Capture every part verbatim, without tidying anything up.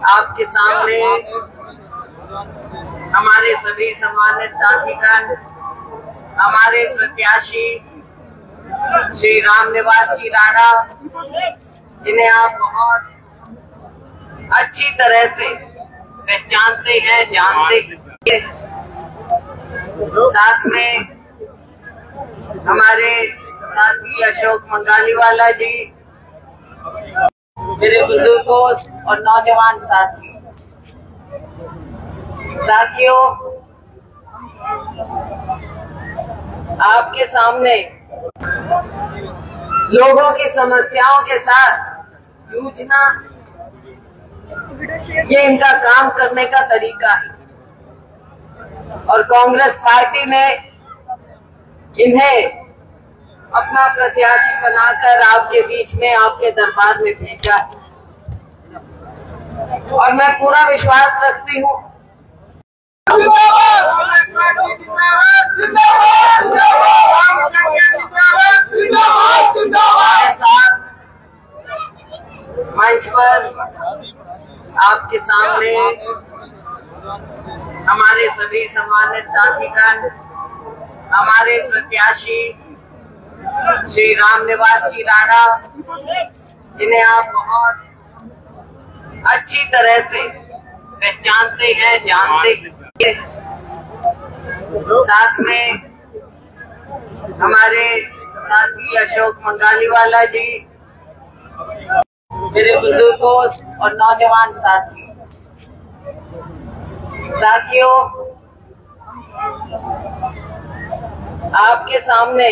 आपके सामने हमारे सभी सम्मानित साथीगण, हमारे प्रत्याशी श्री रामनिवास जी राणा, जिन्हें आप बहुत अच्छी तरह से पहचानते हैं, जानते हैं। साथ में हमारे साथी अशोक मंगालीवाला जी, मेरे बुजुर्गों और नौजवान साथी साथियों, आपके सामने लोगों की समस्याओं के साथ जूझना, ये इनका काम करने का तरीका है। और कांग्रेस पार्टी ने इन्हें अपना प्रत्याशी बनाकर आपके बीच में, आपके दरबार में भेजा। और मैं पूरा विश्वास रखती हूँ साथ मंच पर आपके सामने हमारे सभी सम्मानित साथीगण, हमारे प्रत्याशी श्री रामनिवास जी राणा, जिन्हें आप बहुत अच्छी तरह से पहचानते हैं, जानते हैं। साथ में हमारे साथी अशोक मंगालीवाला जी, मेरे बुजुर्गों और नौजवान साथी साथियों, आपके सामने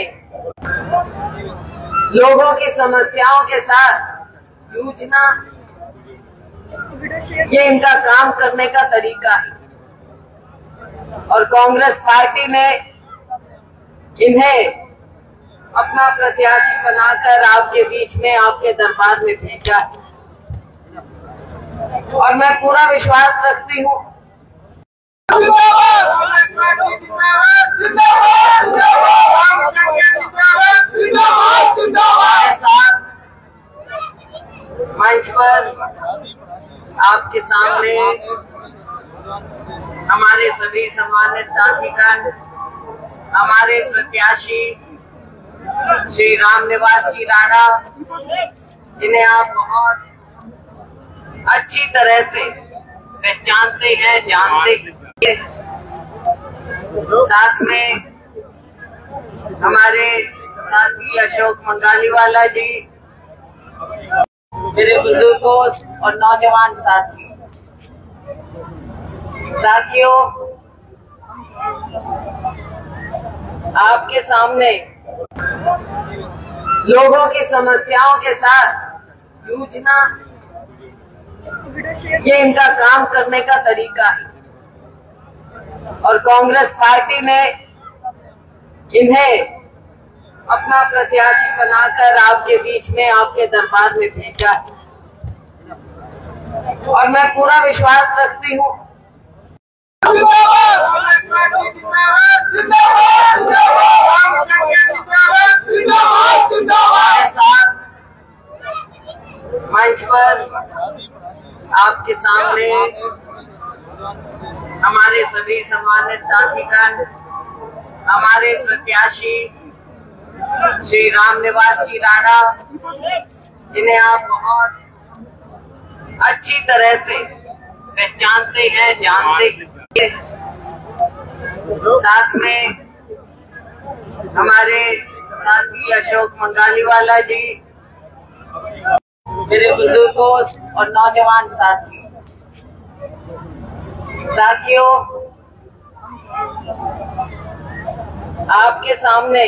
लोगों की समस्याओं के साथ जूझना, ये इनका काम करने का तरीका है। और कांग्रेस पार्टी ने इन्हें अपना प्रत्याशी बनाकर आपके बीच में, आपके दरबार में भेजा। और मैं पूरा विश्वास रखती हूँ साथ मंच पर आपके सामने हमारे सभी सम्मानित साथीगण, हमारे प्रत्याशी श्री रामनिवास जी राणा, जिन्हें आप बहुत अच्छी तरह से पहचानते हैं, जानते हैं। साथ में हमारे साथी अशोक मंगालीवाला जी, मेरे बुजुर्गों और नौजवान साथी साथियों, आपके सामने लोगों की समस्याओं के साथ जूझना, ये इनका काम करने का तरीका है। और कांग्रेस पार्टी ने इन्हें अपना प्रत्याशी बनाकर आपके बीच में, आपके दरबार में भेजा। और मैं पूरा विश्वास रखती हूँ साथ मंच पर आपके सामने हमारे सभी सम्मानित साथीगण, हमारे प्रत्याशी श्री रामनिवास जी राणा, जिन्हें आप बहुत अच्छी तरह से पहचानते हैं, जानते हैं। साथ में हमारे साथी अशोक मंगालीवाला जी, मेरे बुजुर्गों और नौजवान साथी साथियों, आपके सामने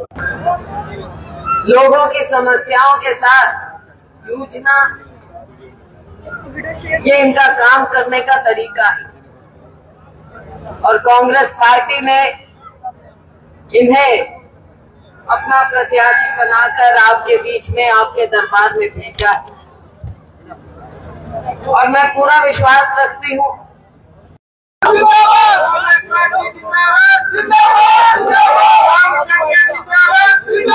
लोगों की समस्याओं के साथ जूझना, ये इनका काम करने का तरीका है। और कांग्रेस पार्टी ने इन्हें अपना प्रत्याशी बनाकर आपके बीच में, आपके दरबार में भेजा। और मैं पूरा विश्वास रखती हूँ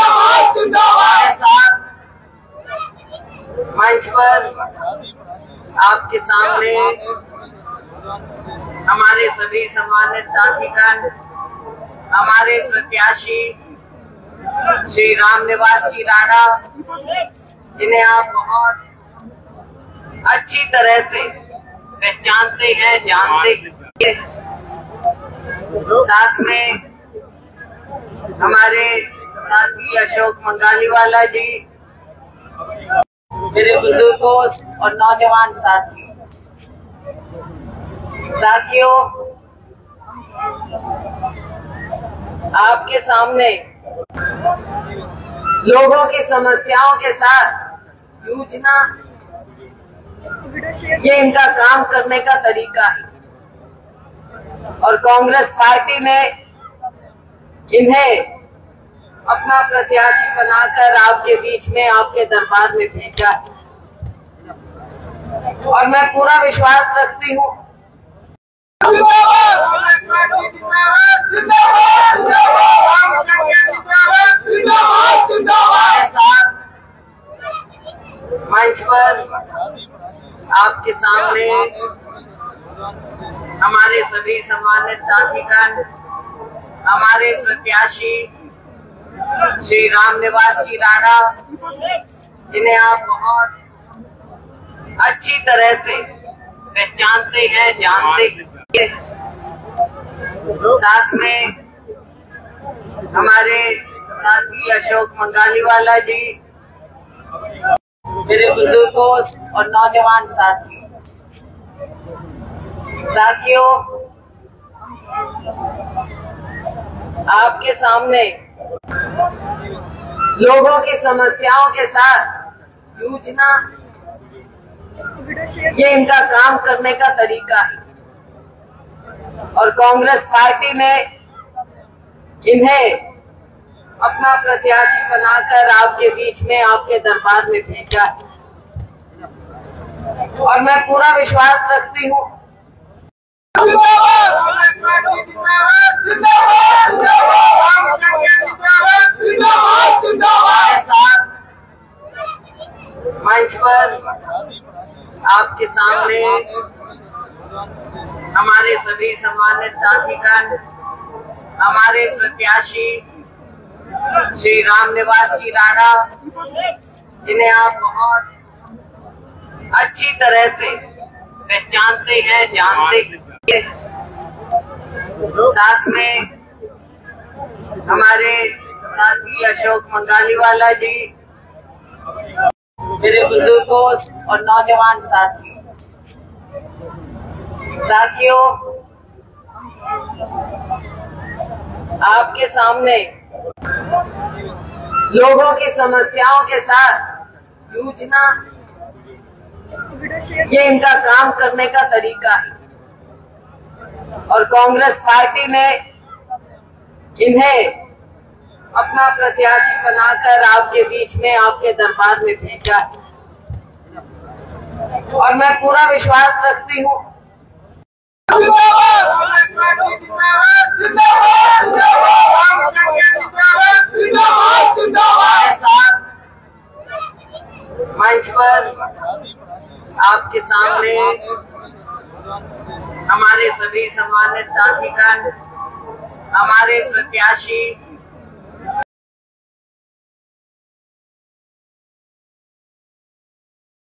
साथ मंच पर आपके सामने हमारे सभी सम्मानित साथीगण, हमारे प्रत्याशी श्री रामनिवास जी राणा, जिन्हें आप बहुत अच्छी तरह से पहचानते हैं, जानते हैं। साथ में हमारे साथी अशोक मंगालीवाला जी, मेरे बुजुर्गों और नौजवान साथी साथियों, आपके सामने लोगों की समस्याओं के साथ जूझना, ये इनका काम करने का तरीका है। और कांग्रेस पार्टी ने इन्हें अपना प्रत्याशी बनाकर आपके बीच में, आपके दरबार में भेजा। और मैं पूरा विश्वास रखती हूँ मंच पर आपके सामने हमारे सभी सम्मानित साथीगण, हमारे प्रत्याशी श्री रामनिवास जी राणा, जिन्हें आप बहुत अच्छी तरह से पहचानते हैं, जानते हैं। साथ में हमारे साथी अशोक मंगालीवाला जी, मेरे बुजुर्गों और नौजवान साथी साथियों, आपके सामने लोगों की समस्याओं के साथ जूझना, ये इनका काम करने का तरीका है। और कांग्रेस पार्टी ने इन्हें अपना प्रत्याशी बनाकर आपके बीच में, आपके दरबार में भेजा। और मैं पूरा विश्वास रखती हूँ मंच पर आपके सामने हमारे सभी सम्मानित साथीगण, हमारे प्रत्याशी श्री रामनिवास जी राणा, जिन्हें आप बहुत अच्छी तरह से पहचानते हैं, जानते हैं। साथ में हमारे साथी अशोक मंगालीवाला जी, मेरे बुजुर्गों और नौजवान साथी साथियों, आपके सामने लोगों की समस्याओं के साथ जूझना, ये इनका काम करने का तरीका है। और कांग्रेस पार्टी ने इन्हें अपना प्रत्याशी बनाकर आपके बीच में, आपके दरबार में भेजा। और मैं पूरा विश्वास रखती हूँ मंच पर आपके सामने हमारे सभी सम्मानित साथीगण, हमारे प्रत्याशी